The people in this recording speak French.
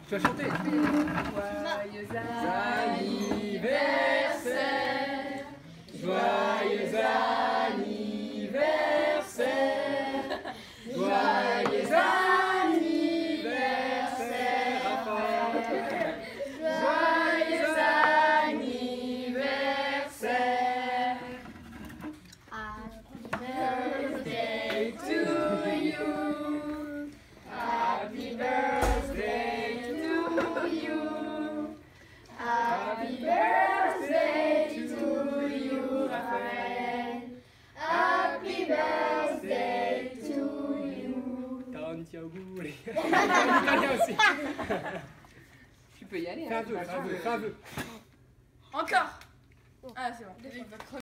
Tu vas chanter. Joyeux anniversaire, Joyeux anniversaire, joyeux anniversaire, Raphaël. joyeux anniversaire. Happy birthday to you. Happy birthday to you. Happy birthday to you, Raphaël. Happy birthday to you. Tanti auguri. Italien aussi. Tu peux y aller. Fais un vœu, fais un vœu, fais un vœu. Encore. Ah, c'est bon.